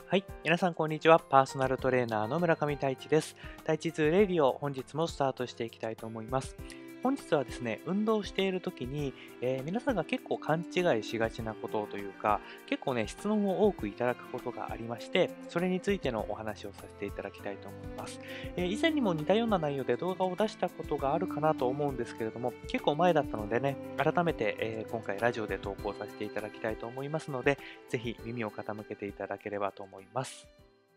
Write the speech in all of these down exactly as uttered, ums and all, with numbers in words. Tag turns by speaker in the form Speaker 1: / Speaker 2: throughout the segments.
Speaker 1: はい。皆さん、こんにちは。パーソナルトレーナーの村上太一です。太一ズレディオ、本日もスタートしていきたいと思います。本日はですね、運動している時に、えー皆さんが結構勘違いしがちなことというか、結構ね、質問を多くいただくことがありまして、それについてのお話をさせていただきたいと思います。えー以前にも似たような内容で動画を出したことがあるかなと思うんですけれども、結構前だったのでね、改めて、えー今回ラジオで投稿させていただきたいと思いますので、ぜひ耳を傾けていただければと思います。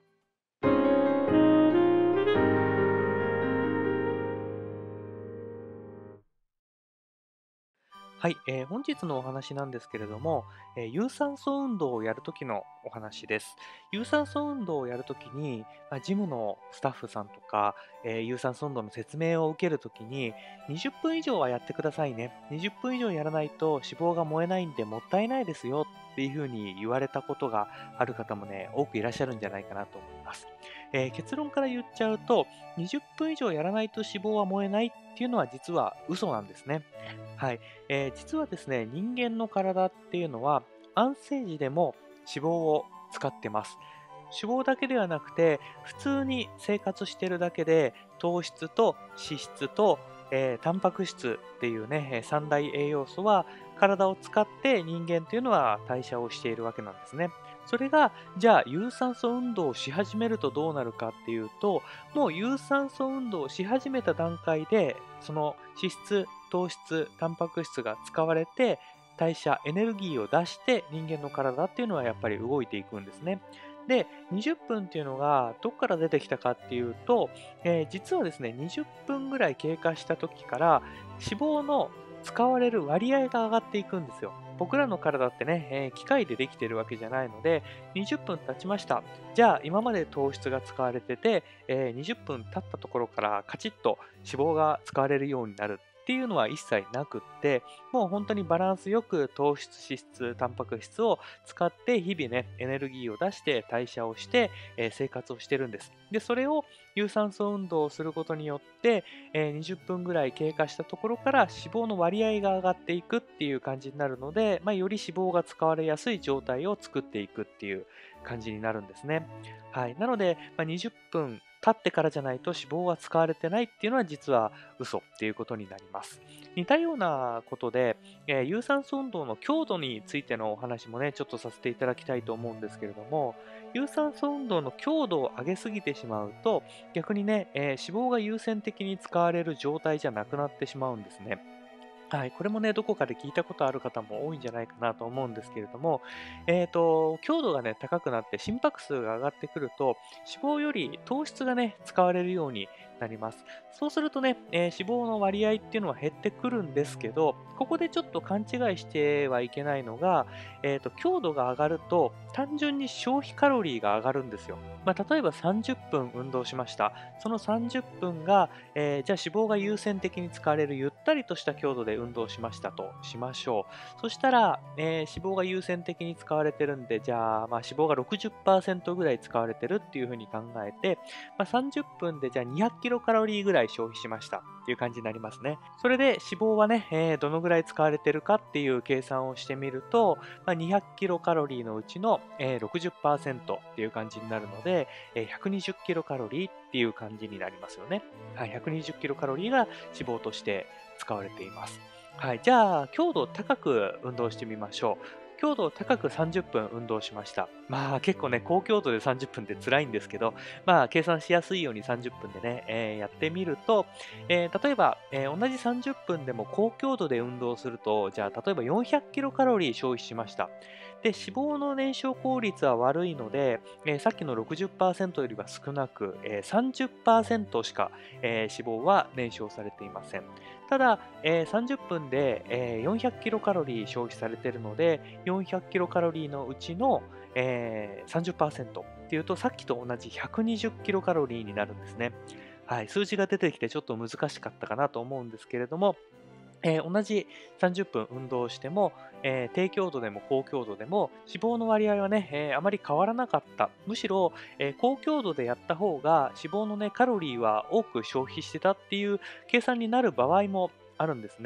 Speaker 1: はい、えー本日のお話なんですけれども、えー有酸素運動をやるときのお話です。有酸素運動をやるときに、まあ、ジムのスタッフさんとか、えー有酸素運動の説明を受けるときに、にじゅっぷん以上はやってくださいね。にじゅっぷん以上やらないと脂肪が燃えないんでもったいないですよっていうふうに言われたことがある方もね、多くいらっしゃるんじゃないかなと思います。えー結論から言っちゃうと、にじゅっぷん以上やらないと脂肪は燃えないっていうのは実は嘘なんですね。はい。えー実はですね、人間の体っていうのは、安静時でも脂肪を使ってます。脂肪だけではなくて、普通に生活してるだけで、糖質と脂質と、えータンパク質っていうね、えー三大栄養素は体を使って人間っていうのは代謝をしているわけなんですね。それが、じゃあ有酸素運動をし始めるとどうなるかっていうと、もう有酸素運動をし始めた段階で、その脂質、糖質、タンパク質が使われて、代謝、エネルギーを出して人間の体っていうのはやっぱり動いていくんですね。で、にじゅっぷんっていうのがどこから出てきたかっていうと、えー実はですね、にじゅっぷんぐらい経過した時から脂肪の使われる割合が上がっていくんですよ。僕らの体ってね、えー機械でできてるわけじゃないので、にじゅっぷん経ちました。じゃあ今まで糖質が使われてて、えーにじゅっぷん経ったところからカチッと脂肪が使われるようになるっていうのは一切なくって、もう本当にバランスよく糖質、脂質、タンパク質を使って日々ね、エネルギーを出して代謝をして、えー生活をしてるんです。で、それを有酸素運動をすることによって、えーにじゅっぷんぐらい経過したところから脂肪の割合が上がっていくっていう感じになるので、まあ、より脂肪が使われやすい状態を作っていくっていう感じになるんですね。はい。なので、まあ、にじゅっぷん経ってからじゃないと脂肪が使われてないっていうのは実は嘘っていうことになります。似たようなことで、えー有酸素運動の強度についてのお話もね、ちょっとさせていただきたいと思うんですけれども、有酸素運動の強度を上げすぎてしまうと、逆にね、えー脂肪が優先的に使われる状態じゃなくなってしまうんですね。はい、これもね、どこかで聞いたことある方も多いんじゃないかなと思うんですけれども、えっと、強度がね、高くなって心拍数が上がってくると、脂肪より糖質がね、使われるようになります。そうするとね、えー脂肪の割合っていうのは減ってくるんですけど、ここでちょっと勘違いしてはいけないのが、えっと、強度が上がると、単純に消費カロリーが上がるんですよ。まあ、例えばさんじゅっぷん運動しました。そのさんじゅっぷんが、えーじゃあ脂肪が優先的に使われるゆったりとした強度で運動しましたとしましょう。そしたら、えー脂肪が優先的に使われてるんで、じゃあ、まあ、脂肪がろくじゅっパーセントぐらい使われてるっていうふうに考えて、まあ、さんじゅっぷんでじゃあにひゃくキロカロリーぐらい消費しましたっていう感じになりますね。それで脂肪はね、えーどのぐらい使われてるかっていう計算をしてみると、まあ、にひゃくキロカロリーのうちの、えーろくじゅっパーセントっていう感じになるので、えーひゃくにじゅうキロカロリーっていう感じになりますよね。はい、ひゃくにじゅうキロカロリーが脂肪として使われています。はい、じゃあ、強度高く運動してみましょう。強度高くさんじゅっぷん運動しました。まあ結構ね、高強度でさんじゅっぷんって辛いんですけど、まあ計算しやすいようにさんじゅっぷんでね、えーやってみると、えー例えば、えー同じさんじゅっぷんでも高強度で運動すると、じゃあ例えばよんひゃくキロカロリー消費しました。で、脂肪の燃焼効率は悪いので、えーさっきのろくじゅっパーセントよりは少なく、えーさんじゅっパーセントしか、えー脂肪は燃焼されていません。ただ、えーさんじゅっぷんで、えーよんひゃくキロカロリー消費されているので、よんひゃくキロカロリーのうちの、えーさんじゅっパーセントっていうと、さっきと同じひゃくにじゅうキロカロリーになるんですね。はい、数字が出てきてちょっと難しかったかなと思うんですけれども、えー同じさんじゅっぷん運動しても、えー低強度でも高強度でも脂肪の割合はね、えーあまり変わらなかった。むしろ、えー高強度でやった方が脂肪のね、カロリーは多く消費してたっていう計算になる場合もあるんですね。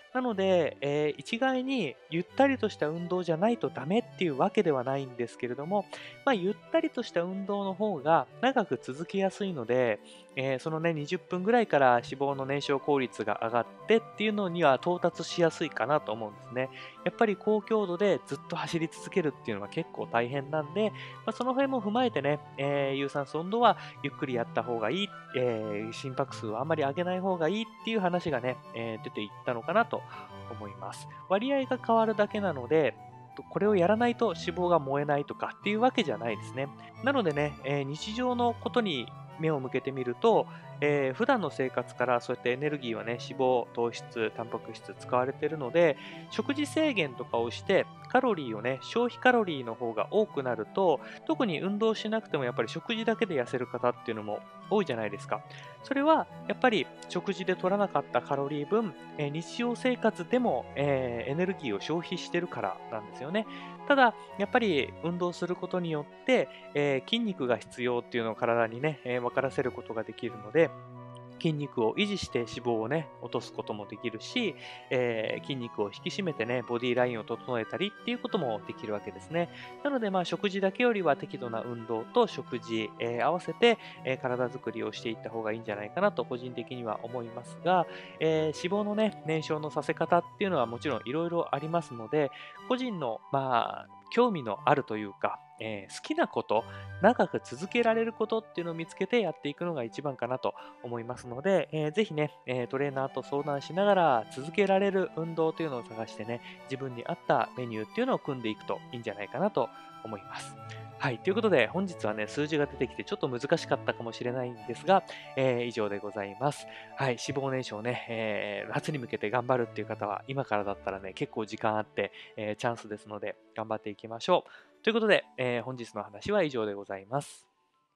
Speaker 1: なので、えー一概にゆったりとした運動じゃないとダメっていうわけではないんですけれども、まあ、ゆったりとした運動の方が長く続けやすいので、えーそのね、にじゅっぷんぐらいから脂肪の燃焼効率が上がってっていうのには到達しやすいかなと思うんですね。やっぱり高強度でずっと走り続けるっていうのは結構大変なんで、まあ、その辺も踏まえてね、えー有酸素運動はゆっくりやった方がいい、えー心拍数はあんまり上げない方がいいっていう話がね、えー出ていったのかなと思います。割合が変わるだけなので、とこれをやらないと脂肪が燃えないとかっていうわけじゃないですね。なのでね、えー日常のことに目を向けてみると、えー普段の生活からそうやってエネルギーはね、脂肪、糖質、タンパク質使われているので、食事制限とかをしてカロリーをね、消費カロリーの方が多くなると、特に運動しなくてもやっぱり食事だけで痩せる方っていうのも多いじゃないですか。それはやっぱり食事で取らなかったカロリー分、えー日常生活でも、えーエネルギーを消費してるからなんですよね。ただ、やっぱり運動することによって、えー筋肉が必要っていうのを体にね、えー分からせることができるので、筋肉を維持して脂肪をね、落とすこともできるし、えー筋肉を引き締めてね、ボディラインを整えたりっていうこともできるわけですね。なので、まあ、食事だけよりは適度な運動と食事、えー合わせて、えー体作りをしていった方がいいんじゃないかなと個人的には思いますが、えー脂肪のね、燃焼のさせ方っていうのはもちろんいろいろありますので、個人の、まあ、興味のあるというか、えー好きなこと、長く続けられることっていうのを見つけてやっていくのが一番かなと思いますので、えーぜひね、えートレーナーと相談しながら続けられる運動というのを探してね、自分に合ったメニューっていうのを組んでいくといいんじゃないかなと思います。はい。ということで、本日はね、数字が出てきてちょっと難しかったかもしれないんですが、えー以上でございます。はい。脂肪燃焼ね、えー夏に向けて頑張るっていう方は、今からだったらね、結構時間あって、えーチャンスですので、頑張っていきましょう。ということで、えー本日の話は以上でございます。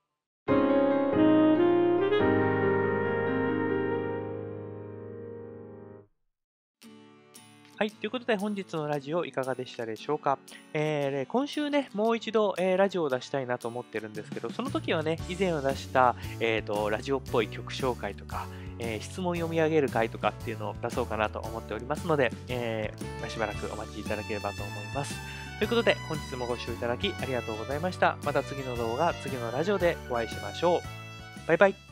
Speaker 1: はい。ということで、本日のラジオいかがでしたでしょうか。えーね今週ね、もう一度、えーラジオを出したいなと思ってるんですけど、その時はね、以前を出した、えーと、ラジオっぽい曲紹介とか、えー質問読み上げる回とかっていうのを出そうかなと思っておりますので、えーまあしばらくお待ちいただければと思います。ということで、本日もご視聴いただきありがとうございました。また次の動画、次のラジオでお会いしましょう。バイバイ。